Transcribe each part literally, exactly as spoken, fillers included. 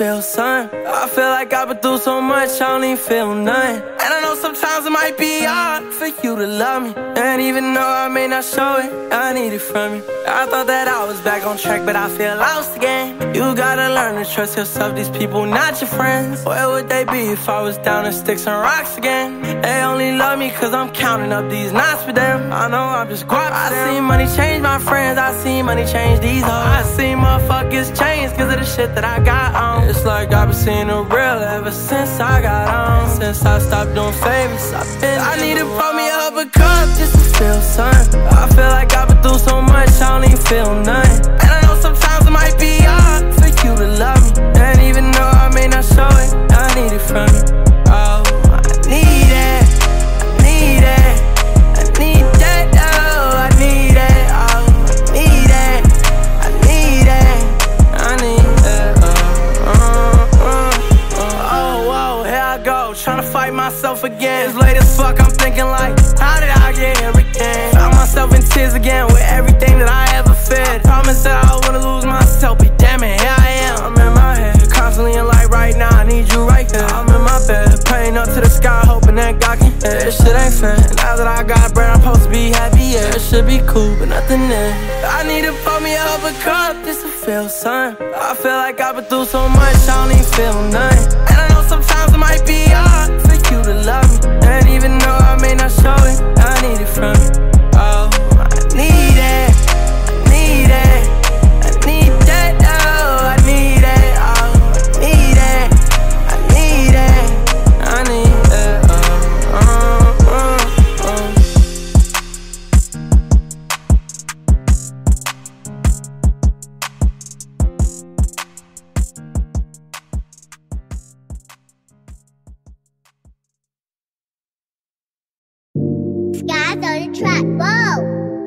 feel something. I feel like I've been through so much, I don't even feel nothing. And I know sometimes it might be hard for you to love me, and even though I may not show it, I need it from you. I thought that I was back on track, but I feel lost again. You gotta learn to trust yourself, these people not your friends. Where would they be if I was down in sticks and rocks again? They only love me cause I'm counting up these knots for them. I know I'm just guap. I seen money change my friends, I seen money change these hoes. I seen motherfuckers change cause of the shit that I got on. It's like I've been seeing the real ever since I got on. Since I stopped doing favors, I've been I need to pour me up a cup just to feel something. I feel like I've been through so much, I don't even feel nothing. And I know sometimes it might be hard for you to love me, and even though I may not show it, I need it from you. Oh, I need it, I need it, I need that, oh, I need it, oh, I need it, I need it, I need it, oh, uh, uh, uh. Oh, whoa, here I go, tryna fight myself again. It's late as fuck, I'm thinking like, how did I get here again? Found myself in tears again with everything that I ever fed. Promised that I wouldn't lose myself, but damn it, here I am. I'm in my head, constantly in light right now, I need you right here. I'm in my bed, praying up to the sky, hoping that God can hear. This shit ain't fair, now that I got bread, I'm supposed to be happy, yeah. It should be cool, but nothing there. I need to pour me up a cup just to feel something. I feel like I've been through so much, I don't even feel nothing. And I know sometimes it might be hard for you to love me, and even though I may not show it, I need it from you. Oh, I need it, I need it, I need that, oh, I need it, oh, I need it, I need it, I need it, oh, uh, uh, uh. Skies on the track, whoa!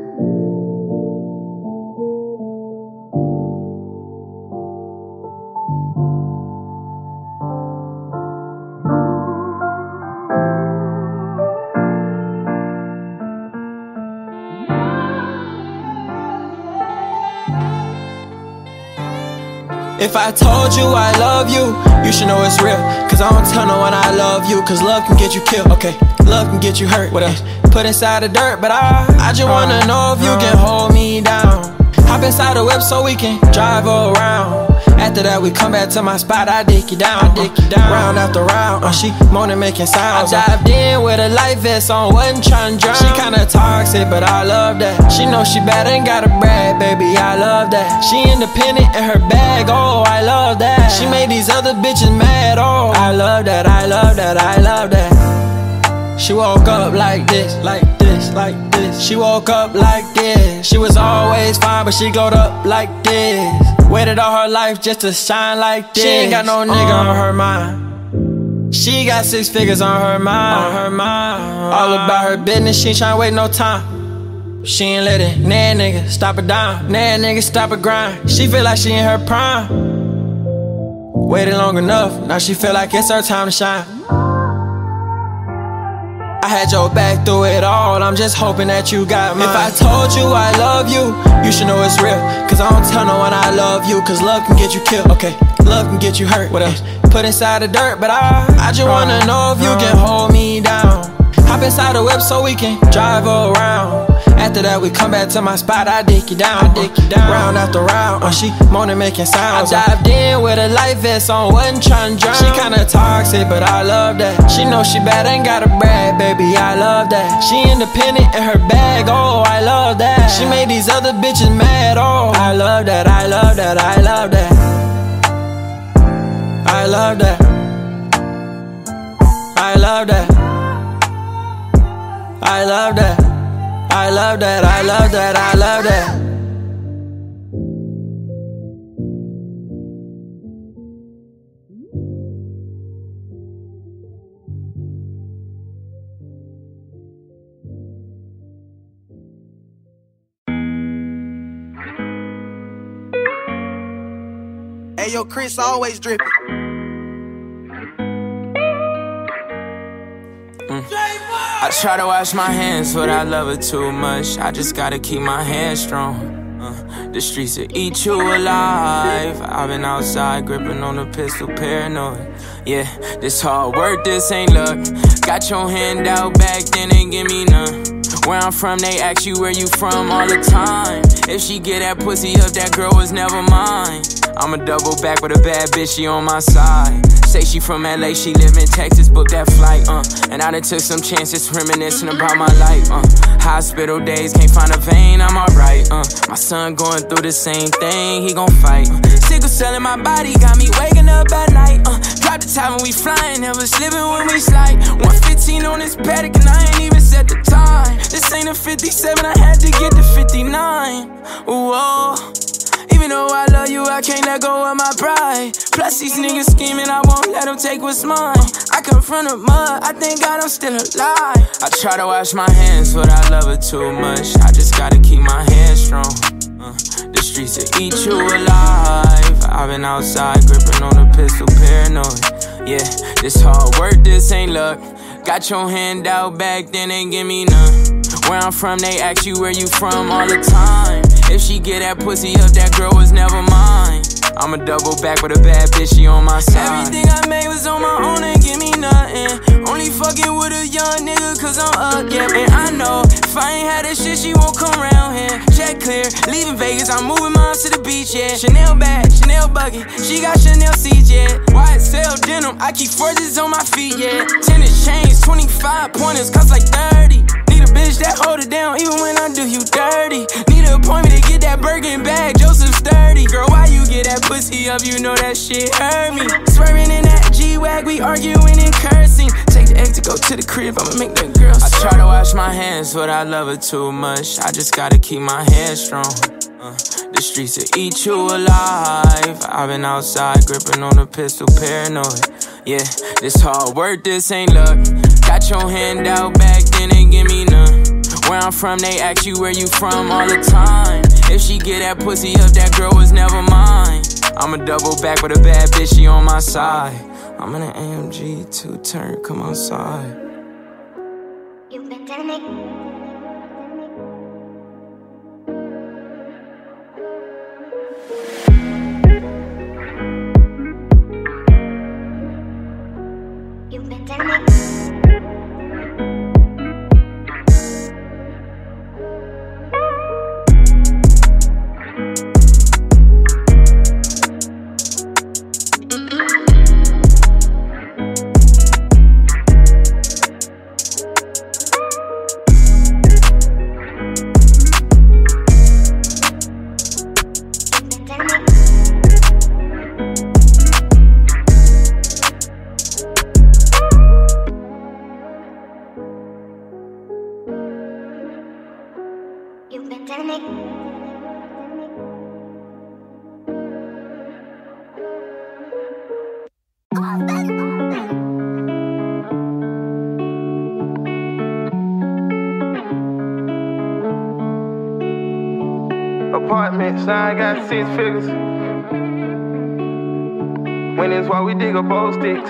If I told you I love you, you should know it's real. Cause I don't tell no one I love you, cause love can get you killed. Okay, love can get you hurt. What else? Put inside the dirt, but I, I just wanna know if you can hold me down. Hop inside the whip so we can drive around. After that we come back to my spot, I dick you down, I dick you down. Round after round, uh, she moaning making sounds. I dived in with a life vest on, wasn't trying to drown. She kinda toxic, but I love that. She know she bad, ain't got a brag, baby, I love that. She independent in her bag, oh, I love that. She made these other bitches mad, oh, I love that, I love that, I love that. She woke up like this, like this, like this. She woke up like this. She was always fine, but she glowed up like this. Waited all her life just to shine like this. She ain't got no nigga uh. on her mind. She got six figures on her mind, on her mind. All about her business, she ain't tryna wait no time. She ain't let it, nah nigga, stop it down. Nah nigga, stop it grind. She feel like she in her prime. Waited long enough, now she feel like it's her time to shine. I had your back through it all, I'm just hoping that you got mine. If I told you I love you, you should know it's real. Cause I don't tell no one I love you, cause love can get you killed. Okay, love can get you hurt. What else? Put inside the dirt, but I, I just wanna know if you can hold me down. Hop inside the whip so we can drive around. After that we come back to my spot, I dick you down, I dick you down. Round after round, uh, she moaning making sounds. I dived in with a life vest on, wasn't trying to drown. She kinda toxic, but I love that. She know she bad, ain't got a brag, baby, I love that. She independent in her bag, oh, I love that. She made these other bitches mad, oh, I love that, I love that, I love that. I love that. I love that. I love that. I love that, I love that, I love that. Hey yo, Chris always dripping. I try to wash my hands, but I love her too much. I just gotta keep my hands strong. Uh, The streets will eat you alive. I've been outside gripping on the pistol, paranoid. Yeah, this hard work, this ain't luck. Got your hand out back then, ain't give me none. Where I'm from, they ask you where you from all the time. If she get that pussy up, that girl was never mine. I'ma double back with a bad bitch, she on my side. Say she from L A, she live in Texas, book that flight, uh And I done took some chances, reminiscing about my life, uh Hospital days, can't find a vein, I'm alright, uh My son going through the same thing, he gon' fight, uh Sickle cell in my body, got me waking up at night, uh Drop the top when we flying, never slipping when we slide. One fifteen on this paddock and I ain't even set the time. This ain't a fifty-seven, I had to get to fifty-nine. Whoa. Even though I love you, I can't let go of my pride. Plus these niggas scheming, I won't let them take what's mine. I come from the mud, I thank God I'm still alive. I try to wash my hands, but I love her too much. I just gotta keep my hands strong. uh, The streets will eat you alive. I've been outside gripping on a pistol, paranoid. Yeah, this hard work, this ain't luck. Got your hand out back then, ain't give me none. Where I'm from, they ask you where you from all the time. If she get that pussy up, that girl was never mine. I'ma double back with a bad bitch, she on my side. Everything I made was on my own, ain't give me nothing. Only fucking with a young nigga, cause I'm up, yeah. And I know, if I ain't had that shit, she won't come round here. Check clear, leaving Vegas, I'm moving moms to the beach, yeah. Chanel bag, Chanel bucket, she got Chanel seats, yeah. Y S L denim, I keep forges on my feet, yeah. Tennis chains, twenty-five pointers, cost like thirty. Need a bitch that hold it down, even when I do you dirty. Need an appointment to get that Birkin bag, Joseph sturdy. Girl, why you get that pussy up, you know that shit hurt me. Swerving in that G-Wag, we arguing and cursing. Take the egg to go to the crib, I'ma make that girl I try to wash my hands, but I love her too much. I just gotta keep my hands strong. uh, The streets will eat you alive. I've been outside gripping on a pistol, paranoid. Yeah, this hard work, this ain't luck. Got your hand out back then, ain't give me none. Where I'm from, they ask you where you from all the time. If she get that pussy up, that girl was never mine. I'ma double back with a bad bitch, she on my side. I'm in an A M G two-turn, come outside. You've been telling me. You've been telling me. You've been telling me. Apartments, now I got six figures. When it's why we dig up old sticks.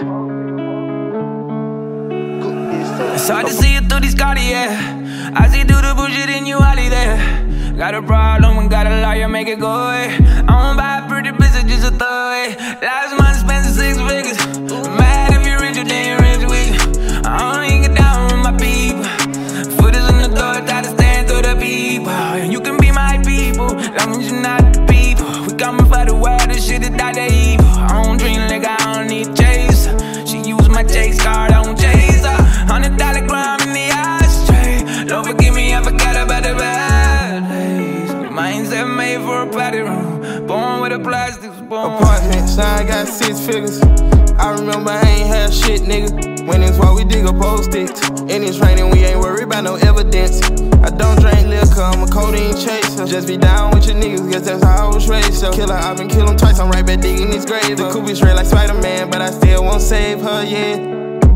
It's hard to see you through these Cartier. I see through the bullshit in you, Ollie there. Got a problem and got a lawyer, make it go away. I don't buy a pretty bitch, just a throwaway. Last month spent six figures. Mad if you're rich, then you're rich weak. I don't even get down with my people. Foot is in the door, try to stand through the people. You can be my people, long as you're not the people. We coming for the world, this shit is not the evil. I don't dream like I don't need chase. She used my chase card, I don't chase her. Hundred dollar crime in the ashtray. Don't forgive me, I forgot about the bad days. Mindset made for a party room. Born with a plastic spoon. Apartments, now I got six figures. I remember I ain't had shit, nigga. When it's why we dig up old sticks. And it's raining, we ain't worried about no evidence. I don't drink liquor, I'm a codeine chaser. Just be down with your niggas, guess that's how I was raised. So killer, I've been killed him twice, I'm right back digging his grave. The coupe is red like Spider-Man, but I still won't save her, yeah.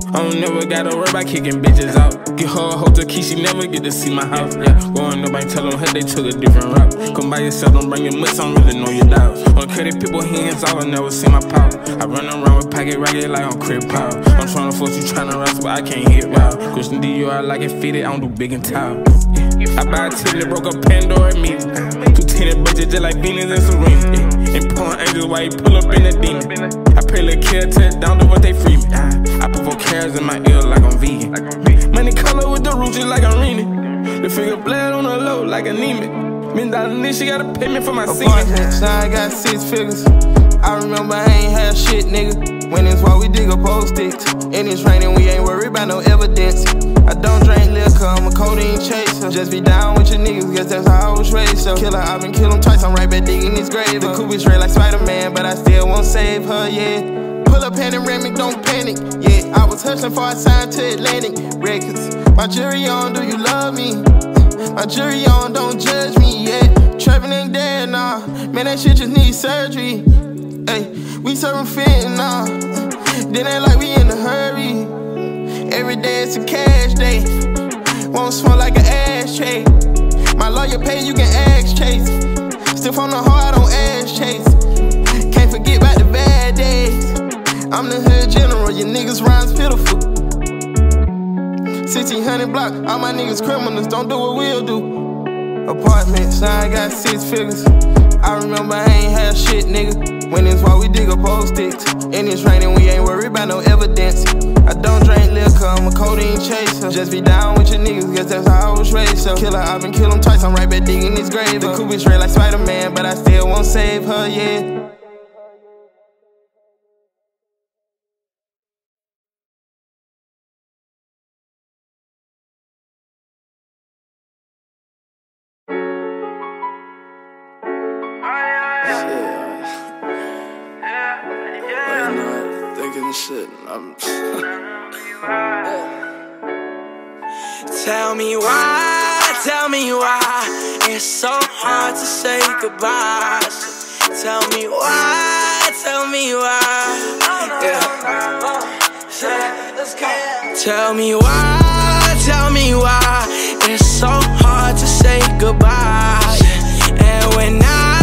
I don't never gotta worry about kicking bitches out. Get her a hotel key, she never get to see my house. Yeah, growing up, I ain't tellin' her they took a different route. Come by yourself, don't bring your mutts, I don't really know your doubts. On credit people hands off, I never see my power. I run around with pocket ragged like I'm crib power. I'm tryna force you tryna wrestle, but I can't hit wow. Christian Dior, I like it fitted, I don't do big and tall. I buy a ticket that broke up Pandora immediately. Two tinted bitches just like Venus and Serena. Yeah. And pouring angels while you pull up in the demon. I pray little kid touchdown to what they free me. I put four carrots in my ear like I'm vegan. Money color with the roots just like I'm reading. The finger blood on the low like anemic. Been down in this, she gotta pay me for my semen. Apartments, now I got six figures. I remember I ain't had shit, nigga. When it's while we dig up old sticks. And it's raining, we ain't worried about no evidence. I don't drink liquor, I'm a codeine chaser. Just be down with your niggas, guess that's how I was raised. So killer, I've been killin' twice, I'm right back digging his grave. The coupe is straight like Spider-Man, but I still won't save her, yeah. Pull up panoramic, don't panic, yeah. I was hustling for a sign to Atlantic Records. My jury on, do you love me? My jury on, don't judge me, yeah. Trappin' ain't dead, nah. Man, that shit just needs surgery. Hey, we serving fentanyl. Then ain't like we in a hurry. Every day it's a cash day. Won't smoke like an ashtray. My lawyer pay, you can ask Chase. Still from the heart, I don't ask Chase. Can't forget about the bad days. I'm the hood general, your niggas rhymes pitiful. sixteen hundred block, all my niggas criminals, don't do what we'll do. Apartments, now I got six figures. I remember I ain't had shit, nigga. When it's while we dig up old sticks. And it's raining, we ain't worried about no evidence. I don't drink liquor, I'm a codeine chaser. Just be down with your niggas, guess that's how I was raised. So killer, I've been killin' twice, I'm right back digging his grave. The coupe is straight like Spider-Man, but I still won't save her, yeah. Shit, I'm Tell me why, tell me why it's so hard to say goodbye. Tell me why, tell me why. Yeah. Tell me why, tell me why it's so hard to say goodbye. And when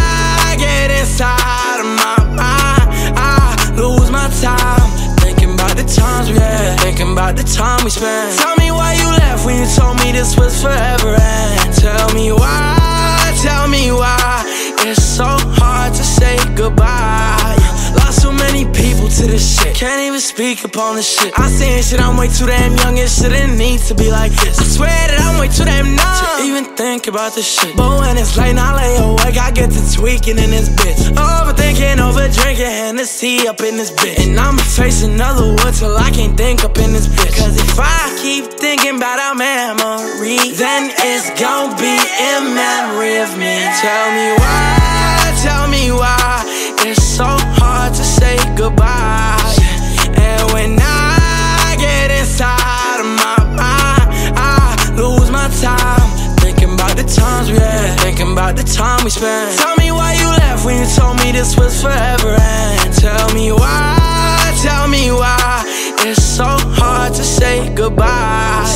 I get inside of my mind, I lose my time. The times we had, thinking about the time we spent. Tell me why you left when you told me this was forever. And tell me why, tell me why it's so hard to say goodbye. Lost so many people to this shit, can't even speak upon this shit. I seen shit, I'm way too damn young, it shouldn't need to be like this. I swear that I'm way too damn numb to even think about this shit. But when it's late and I lay awake, I get to tweaking in this bitch. Overthinking, over drinking, Hennessy up in this bitch. And I'ma chase another wood till I can't think up in this bitch. Cause if I keep thinking about our memory, then it's gon' be in memory of me. Tell me why, tell me why it's so hard to say goodbye. And when I get inside of my mind, I lose my time. Thinking about the times we had, thinking about the time we spent. Tell me why you left when you told me this was forever. And tell me why, tell me why it's so hard to say goodbye.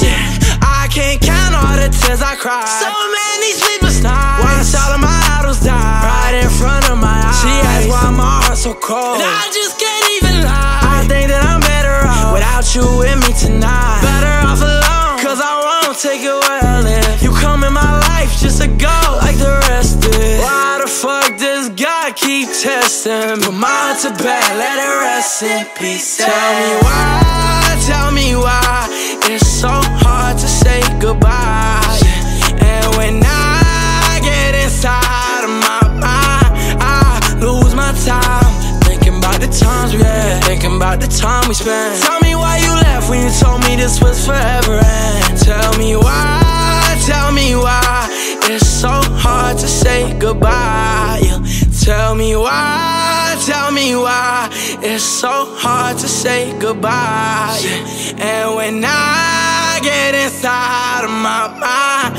I can't count all the tears I cried. So many sleepless nights, watched all of my idols die right in front of my eyes. She asked why my heart's so cold, and I just can't even lie. I think that I'm better off without you with me tonight. Better off alone, cause I won't take it well if you come in my life just to go like the rest did. Why the fuck does God keep testing? Put mine to bed, let it rest in peace. Tell me why, tell me why it's so hard to say goodbye. And when I get inside of my mind, I lose my time. Thinking about the times we had, thinking about the time we spent. Tell me why you left when you told me this was forever. And tell me why, tell me why it's so hard to say goodbye. Tell me why, tell me why it's so hard to say goodbye. And when I get inside of my mind,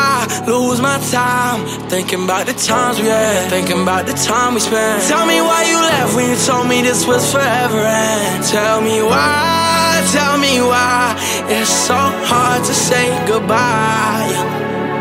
I lose my time. Thinking about the times we had, thinking about the time we spent. Tell me why you left when you told me this was forever. And tell me why, tell me you are. It's so hard to say goodbye.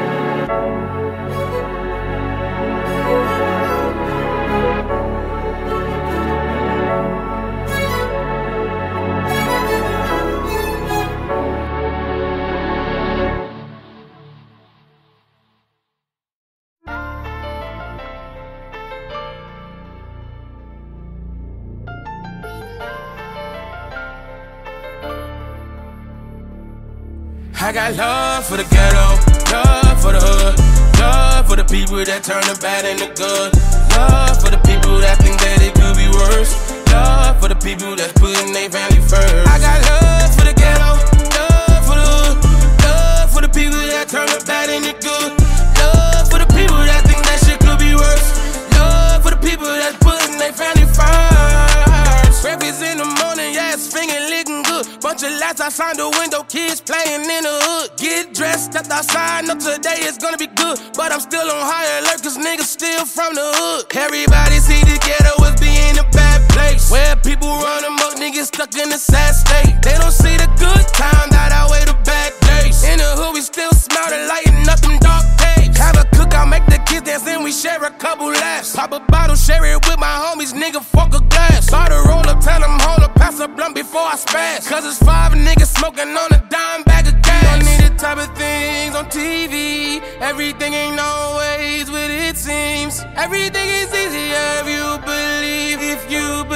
I got love for the ghetto, love for the hood, love for the people that turn the bad into good, love for the people that think that it could be worse, love for the people that's putting their family first. I got love for the ghetto, love for the hood, love for the people that turn the bad into good, love for the people that think that shit could be worse, love for the people that's putting their family first. Breakfast in the morning, yeah, it's finger licking good. Bunch of lights outside the window, kids playing in the hood. Get dressed, stepped outside, know today is gonna be good. But I'm still on high alert, cause niggas still from the hood. Everybody see the ghetto as being a bad place, where people run amok, niggas stuck in a sad state. They don't see the good time that outweigh the bad days. In the hood, we still smell the lighting up them dark days. Have a cookout, make the kids dance, and we share a couple laughs. Pop a bottle, share it with my homies, nigga, fuck a glass. Buy the roll up, tell them hold up, pass a blunt before I spaz. Cause it's five niggas smoking on a dime bag of gas. Don't need the type of things on T V. Everything ain't always what it seems. Everything is easier if you believe, if you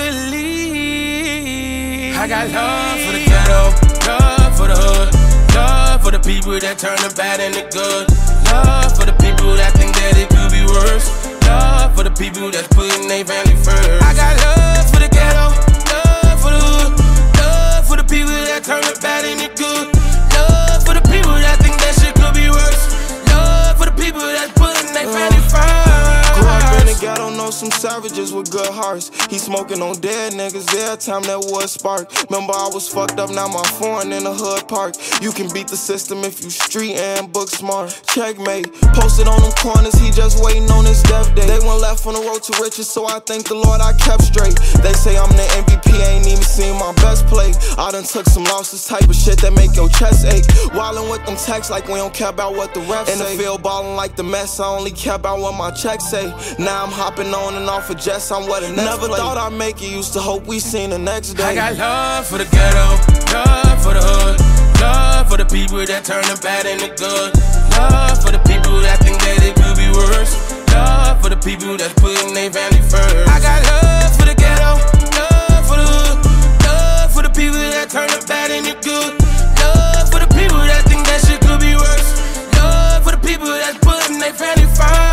believe. I got love for the ghetto, love for the hood, love for the people that turn the bad into good, love for the people that think that it could be worse, love for the people that's putting their family first. I got love for the ghetto, love for the hood, love for the people that turn the bad into good, love for the people that think that shit could be worse, love for the people that's putting their family first. Grew up in the ghetto, know some savages with good hearts. He smoking on dead niggas, every time that wood spark. Remember I was fucked up, now my foreign in the hood park. You can beat the system if you street and book smart. Checkmate, posted on them corners, he just waiting on his death day. They went left on the road to riches, so I thank the Lord I kept straight. They say I'm the M V P, ain't even seen my best play. I done took some losses, type of shit that make your chest ache. Wildin' with them texts like we don't care about what the refs say. In the field ballin' like the mess, I only care about what my checks say. Now I'm hopping on and off of jets, I'm what a next Never play. Thought I'd make it, used to hope we seen the next day. I got love for the ghetto, love for the hood, love for the people that turn the bad into good, love for the people that think that it could be worse, love for the people that's putting their family first. I got love for the ghetto, love for the hood, love for the people that turn the bad into good, love for the people that think that shit could be worse, love for the people that's putting their family first.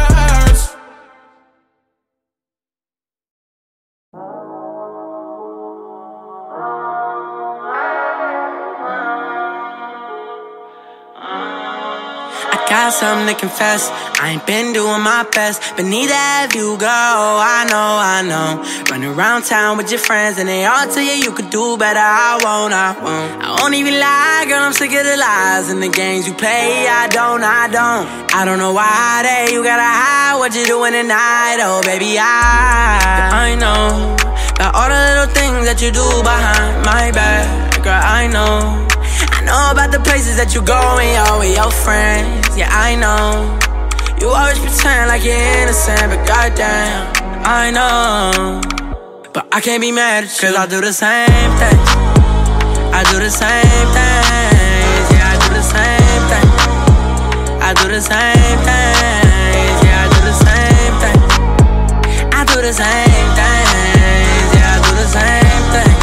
Got something to confess, I ain't been doing my best, but neither have you, girl, I know, I know. Run around town with your friends and they all tell you you could do better, I won't, I won't. I won't even lie, girl, I'm sick of the lies and the games you play, I don't, I don't. I don't know why they, you gotta hide what you're doing tonight, oh baby, I I know, about all the little things that you do behind my back, girl, I know. I know about the places that you go when you're with your friends. Yeah, I know. You always pretend like you're innocent, but goddamn, I know. But I can't be mad at you, cause I do the same thing. I do the same things. Yeah, I do the same thing. I do the same things. Yeah, I do the same thing. I do the same things. Yeah, I do the same things.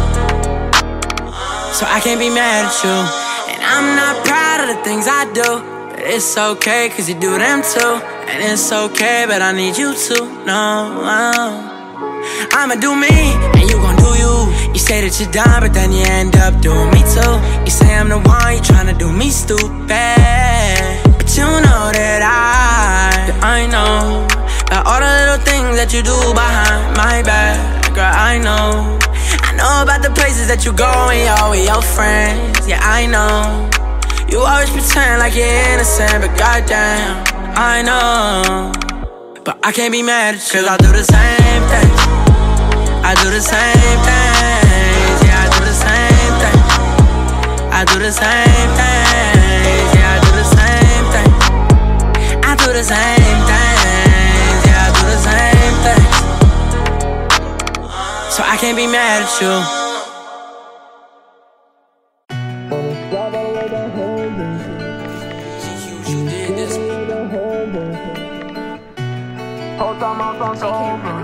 So I can't be mad at you. And I'm not proud of the things I do, but it's okay cause you do them too. And it's okay, but I need you to know I'ma do me, and you gon' do you. You say that you're done, but then you end up doing me too. You say I'm the one, you tryna do me stupid, but you know that I, that I know about all the little things that you do behind my back. Girl, I know. I know about the places that you go when you're with your friends. Yeah, I know. You always pretend like you're innocent, but goddamn, I know. But I can't be mad at you, cause I do the same thing. I do the same things. Yeah, I do the same thing. same things. Yeah, I do the same thing. I do the same things. Yeah, I do the same things. So I can't be mad at you. Whole time I'm on over.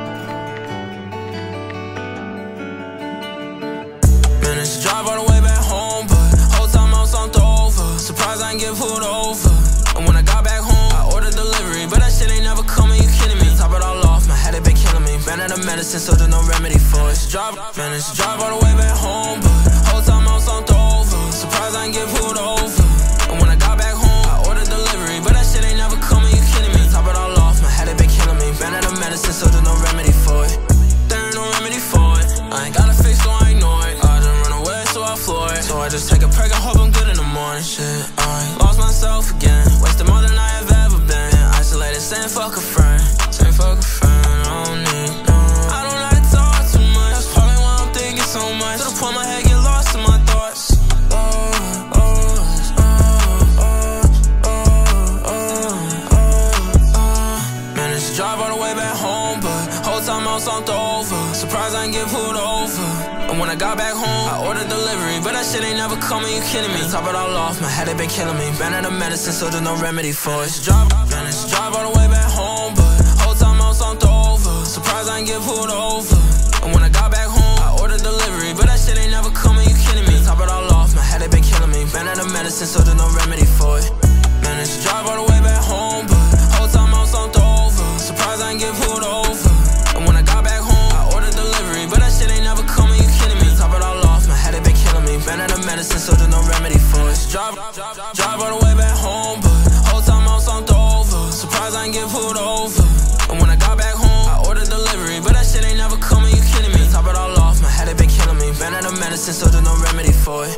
Managed to drive all the way back home, but whole time I was on over. Surprised I ain't get pulled over. And when I got back home, I ordered delivery, but that shit ain't never coming. You kidding me? Top it all off, my head had been killing me. Ran out of medicine, so there's no remedy for it. Drive, managed to drive all the way back home, but whole time I was on over. Surprised I ain't get pulled over. And when I got back home, I ordered delivery, but that shit ain't never coming. You kidding me? Top it all off, my head had been killing me. Ran out of medicine, so there's no remedy for it. There ain't no remedy for it. I ain't got a face, so I ignore it. I done run away, so I floor it. So I just take a peg and hope I'm good in the morning. Shit, I lost myself again. Wasted more than I have ever been. Isolated, saying fuck a friend. Saying fuck a friend, I don't need no. I don't like to talk too much. That's probably why I'm thinking so much. To the point my head get lost in my thoughts. Oh, oh, oh, oh, oh, oh, oh, oh. Managed to drive all the way back home, but whole time I was on over. Surprised I ain't get pulled over. And when I got back home, I ordered delivery, but that shit ain't never coming. You kidding me? Top it all off, my head had been killing me. Ran out of medicine, so there's no remedy for it. Drive, managed to drive all the way back home, but whole time I was on over. Surprised I ain't get pulled over. And when I got back home, I ordered delivery, but that shit ain't never coming. You kidding me? Top it all off, my head had been killing me. Ran out of medicine, so there's no remedy for it. Managed to drive all the way back home, but whole time I was on over. Surprised I ain't get pulled over. And when I got back home, I ordered delivery, but that shit ain't never coming. You kidding me? Top it all off, my head had been killing me. Ran out of medicine, so there's no remedy for it. Drive, drive all the way back home, but whole time I was on over. Surprised I ain't get pulled over. And when I got back home, I ordered delivery, but that shit ain't never coming. You kidding me? Top it all off, my head had been killing me. Ran out of medicine, so there's no remedy for it.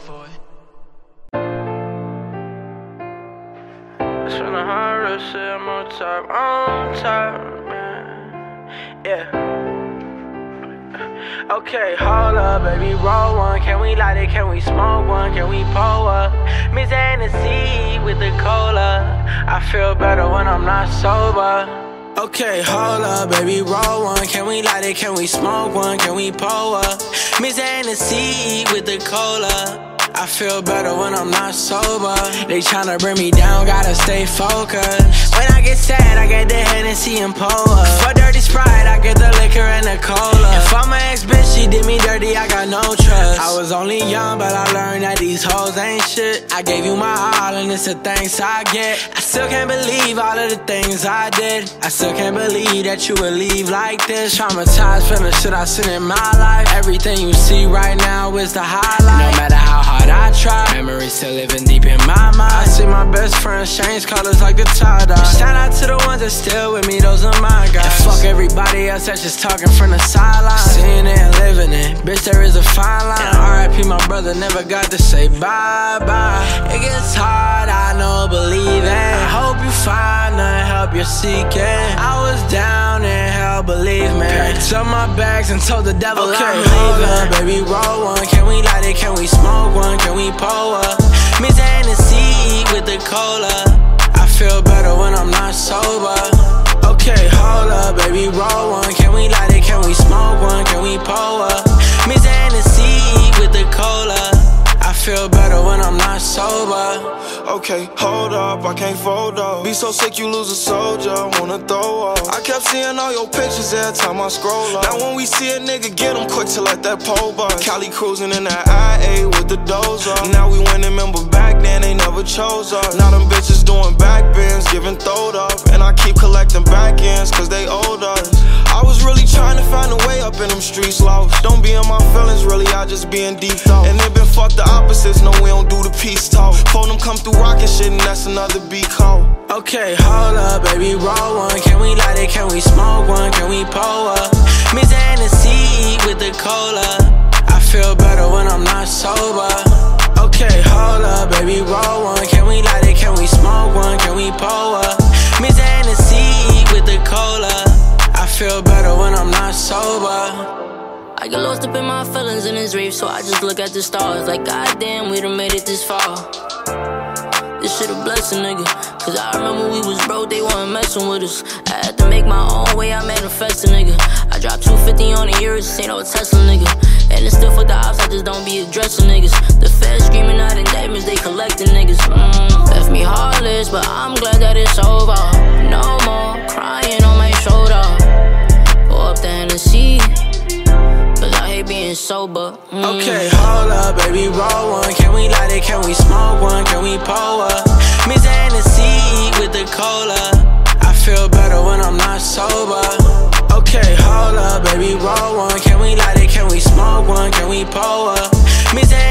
It's from the hard shit, I'm on top, on top, man. Yeah. Okay, hold up, baby, roll one. Can we light it? Can we smoke one? Can we pull up? Miss Hennessy with the cola. I feel better when I'm not sober. Okay, hold up, baby, roll one. Can we light it? Can we smoke one? Can we pull up? Miss Hennessy with the cola. I feel better when I'm not sober. They tryna bring me down, gotta stay focused. When I get sad, I get the Hennessy and pull up. For dirty Sprite, I get the liquor and the cola. If I'm my ex-bitch, she did me dirty, I got no trust. I was only young, but I learned that these hoes ain't shit. I gave you my all, and it's the thanks I get. I still can't believe all of the things I did. I still can't believe that you would leave like this. Traumatized from the shit I seen in my life. Everything you see right now is the highlight. No matter how hard I try, memories still living deep in my mind. I see my best friends change colors like the tie-dye. Shout out to the ones that still with me, those are my guys. And fuck everybody else that's just talking from the sideline. Seeing it and living it, bitch, there is a fine line. And R I P my brother, never got to say bye-bye. It gets hard, I know, believe it. I hope you find the help you're seeking. I was down in hell, believe me. Picked up my bags and told the devil okay, I'm leaving. Baby, roll one, can we light it, can we smoke one? Can we pull up? Miss Hennessy with the cola. I feel better when I'm not sober. Okay, hold up, baby, roll one. Can we light it? Can we smoke one? Can we pull up? Miss Hennessy with the cola. I feel better when I'm not sober. Okay, hold up, I can't fold up. Be so sick you lose a soldier, wanna throw up. I kept seeing all your pictures every time I scroll up. Now when we see a nigga get him quick to let that pole bust. Cali cruising in that I A with the dozer. Now we win, remember back then they never chose us. Now them bitches doing back bends, giving throwed up. And I keep collecting back ends cause they owed us. I was really trying to find a way up in them streets lost. Don't be in my feelings, really, I just be in deep thought. And it been fuck the opposites, no we don't do the peace talk. Phone them come through rockin' shit and that's another beat call. Okay, hold up, baby, roll one. Can we light it? Can we smoke one? Can we pull up? Miss Hennessy with the cola. I feel better when I'm not sober. Okay, hold up, baby, roll one. Can we light it? Can we smoke one? Can we pull up? Miss Hennessy with the cola. I feel better when I'm not sober. I get lost up in my feelings in this rave, so I just look at the stars like, goddamn, we done made it this far. This shit a blessing, nigga. Cause I remember we was broke, they wasn't messing with us. I had to make my own way, I manifested, nigga. I dropped two fifty on the years, this ain't no Tesla, nigga. And it's still for the ops, I just don't be addressing niggas. The feds screaming out indictments, they collecting niggas. Mm, left me heartless, but I'm glad that it's over. No more crying on my shoulder. Pour up the Hennessy, cause I hate being sober. Mm. Okay, hold up, baby, roll one. Can we light it? Can we smoke one? Can we pull up? Miss Hennessy with the cola. I feel better when I'm not sober. Okay, hold up, baby, roll one. Can we light it? Can we smoke one? Can we pull up? Miss